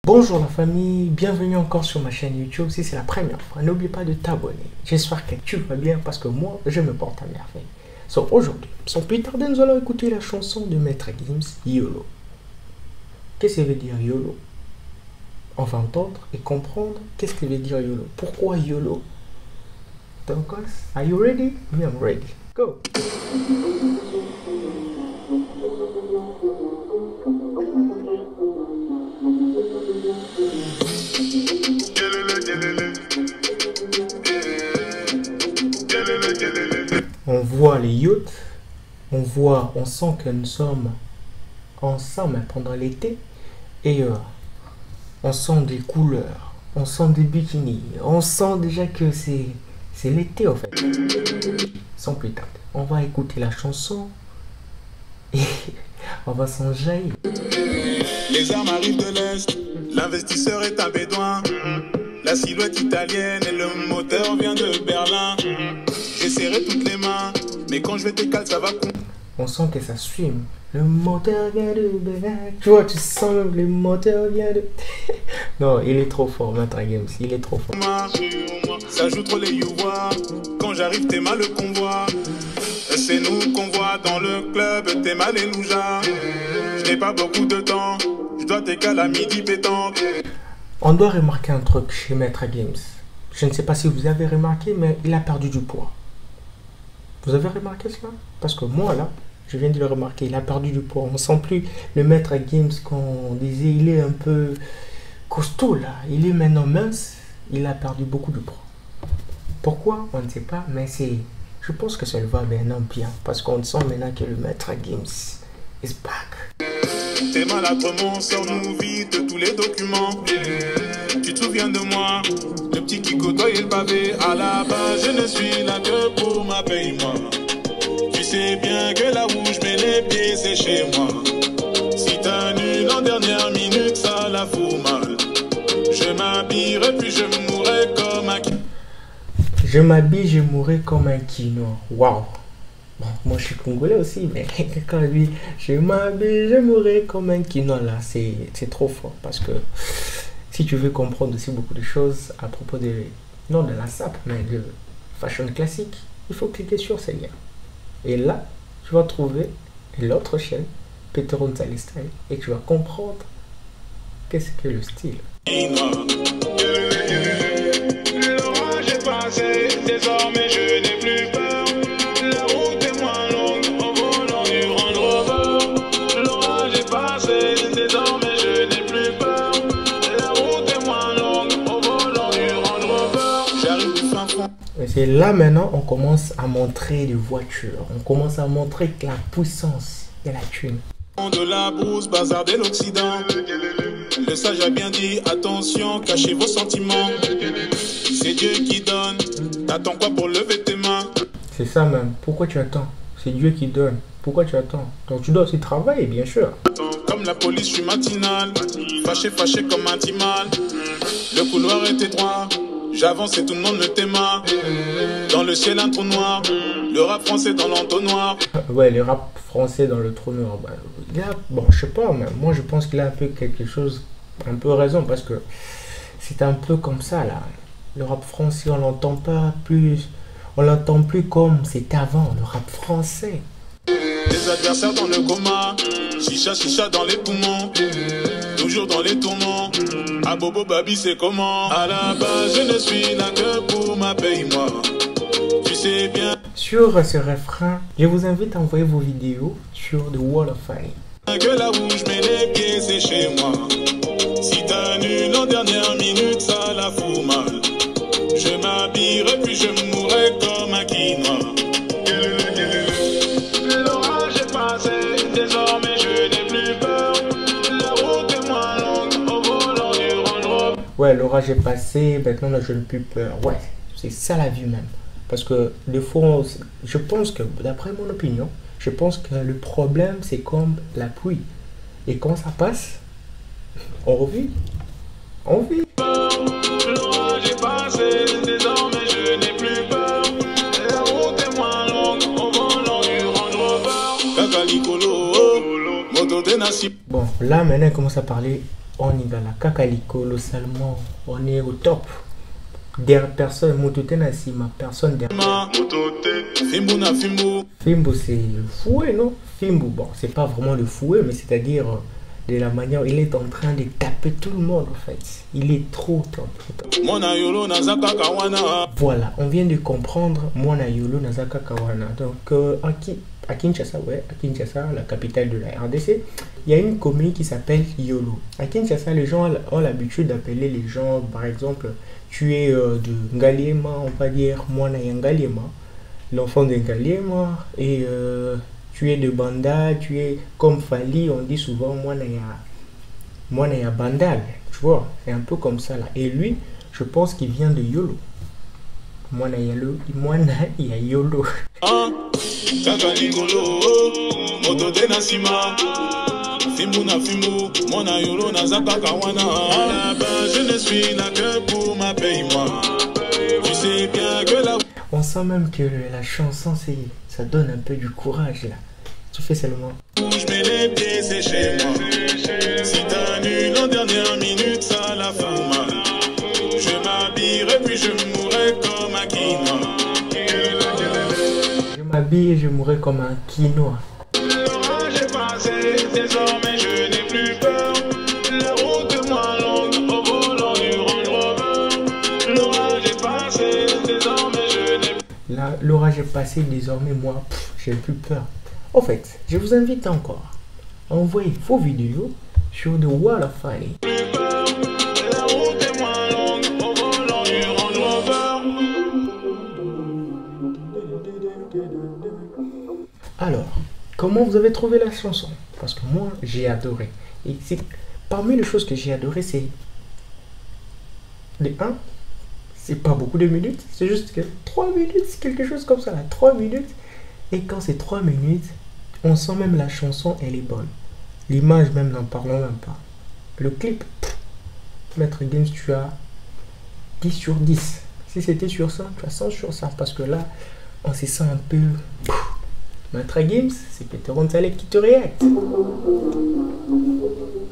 Bonjour la famille, bienvenue encore sur ma chaîne YouTube. Si c'est la première fois, n'oublie pas de t'abonner. J'espère que tu vas bien parce que moi, je me porte à merveille. Aujourd'hui, sans plus tarder, nous allons écouter la chanson de Maître Gims, YOLO. Qu'est-ce que ça veut dire YOLO? On va entendre et comprendre qu'est-ce que veut dire YOLO. Pourquoi YOLO? Donc, are you ready? Me, I'm ready. Go! On voit les yachts, on sent que nous sommes ensemble pendant l'été et on sent des couleurs, on sent des bikinis, on sent déjà que c'est l'été en fait. Sans plus tarder, on va écouter la chanson et on va s'enjailler. Les armes arrivent de l'Est, l'investisseur est un bédouin. La silhouette italienne et le moteur vient de Berlin. J'ai serré toutes les mains, mais quand je vais t'écaler, ça va couper. On sent que ça swim. Le moteur vient de Berlin. Tu vois, tu sens même le moteur vient de... Non, il est trop fort, Maître Gims. Il est trop fort. Ça joue trop les youvois. Quand j'arrive, t'es mal le convoi. C'est nous qu'on voit dans le club, t'es mal et nous ja. Je n'ai pas beaucoup de temps, je dois t'écaler à midi pétanque. On doit remarquer un truc chez Maître Gims. Je ne sais pas si vous avez remarqué, mais il a perdu du poids. Vous avez remarqué cela? Parce que moi, là, je viens de le remarquer, il a perdu du poids. On ne sent plus le Maître Gims qu'on disait, il est un peu costaud, là. Il est maintenant mince, il a perdu beaucoup de poids. Pourquoi? On ne sait pas, mais c'est... Je pense que ça le va maintenant bien, parce qu'on sent maintenant que le Maître Gims is back. T'es maladrement, sors-nous vite tous les documents. Tu te souviens de moi, le petit qui côtoyait le pavé. À la base, je ne suis là que pour ma paye-moi. Tu sais bien que là où je mets les pieds, c'est chez moi. Si t'annules en dernière minute, ça la fout mal. Je m'habillerai puis je mourrai comme un... Je m'habille, je mourrai comme un quinoa. Waouh! Bon, moi je suis congolais aussi, mais quand lui, je m'habille, je mourrai comme un quinoa là, c'est trop fort. Parce que si tu veux comprendre aussi beaucoup de choses à propos de, non de la SAP, mais de fashion classique, il faut cliquer sur ces liens. Et là, tu vas trouver l'autre chaîne, Peteron Style, et tu vas comprendre qu'est-ce que le style. L'orage est passé, désormais je n'ai plus peur. La route est moins longue au volant du Range Rover. L'orage est passé, désormais je n'ai plus peur. La route est moins longue au volant du Range Rover. J'arrive du fin fond. Et c'est là maintenant on commence à montrer les voitures, on commence à montrer la puissance de la thune. De la brousse, bazar de l'Occident. Le sage a bien dit, attention, cachez vos sentiments. C'est Dieu qui donne, t'attends quoi pour lever tes mains? C'est ça même, pourquoi tu attends? C'est Dieu qui donne, pourquoi tu attends? Donc tu dois aussi travailler, bien sûr. Comme la police, je suis matinal, fâché, fâché comme un timal. Le couloir est étroit, j'avance et tout le monde me téma. Dans le ciel un trou noir, le rap français dans l'entonnoir. Ouais, le rap français dans le trou noir. Bah, il a, bon, je sais pas, mais moi je pense qu'il a un peu quelque chose, un peu raison, parce que c'est un peu comme ça là. Le rap français, on l'entend pas plus, on l'entend plus comme c'était avant, le rap français. Les adversaires dans le coma, chicha, chicha dans les poumons, toujours dans les tourments. À Bobo Babi, c'est comment? À la base, je ne suis là que pour ma paye-moi. Tu sais bien. Sur ce refrain, je vous invite à envoyer vos vidéos sur The Wall of Fame. Que là où je mets les pieds, c'est chez moi. Si t'annules en dernière minute, ça la fout mal. Je m'habillerai puis je mourrai comme un quinoa. L'orage est passé, désormais je n'ai plus peur. La route est moins longue au volant du Range Rover. Ouais, l'orage est passé, maintenant là, je n'ai plus peur. Ouais, c'est ça la vie même. Parce que des fois, je pense que, d'après mon opinion, je pense que le problème, c'est comme la pluie. Et quand ça passe, on revit. On vit. L'orage est passé, désormais je n'ai plus peur. La route est moins longue au volant du Range Rover. Kakalikolo, moto de Nassi. Bon, là maintenant, il commence à parler on y va la cacalico, le salmon, on est au top. Derrière personne, mototena si ma personne derrière. Fimbo c'est le fouet, non? Fimbo, bon, c'est pas vraiment le fouet, mais c'est-à-dire de la manière il est en train de taper tout le monde en fait. Il est trop top. Voilà, on vient de comprendre Mwana Yolo Nazaka Kawana. Donc à Kinshasa, ouais, à Kinshasa, la capitale de la RDC, il y a une commune qui s'appelle Yolo. À Kinshasa, les gens ont l'habitude d'appeler les gens, par exemple, tu es de Ngaliema, on va dire Mwana Ngaliema, l'enfant de Ngaliema, et tu es de Banda, tu es comme Fali, on dit souvent Mwana Bandal, tu vois, c'est un peu comme ça là. Et lui, je pense qu'il vient de Yolo. Mwana Yolo. On sent même que la chanson, ça donne un peu du courage là. Tu fais seulement. Je mets les pieds, c'est chez moi. Si t'annules en dernière minute, ça la fout mal. Je m'habillerai puis je mourrai comme un quinoa. Je m'habille et je mourrai comme un quinoa. L'orage est passé, désormais je n'ai plus peur. La route est moins longue au volant du Range Rover. L'orage est passé, désormais je n'ai plus peur. L'orage est passé, désormais moi, j'ai plus peur. En fait, je vous invite encore à envoyer vos vidéos sur The Wall of Funny. La route est moins longue au volant du Range Rover. Alors, comment vous avez trouvé la chanson? Parce que moi, j'ai adoré. Et parmi les choses que j'ai adoré, c'est les 1, c'est pas beaucoup de minutes, c'est juste que 3 minutes, c'est quelque chose comme ça, là, 3 minutes. Et quand c'est 3 minutes, on sent même la chanson, elle est bonne. L'image même, n'en parlons même pas. Le clip, Maître Gims, tu as 10 sur 10. Si c'était sur ça, tu as 100 sur 100. Parce que là, on se sent un peu... Maître Gims, c'est Peter Gonzalez qui te réacte.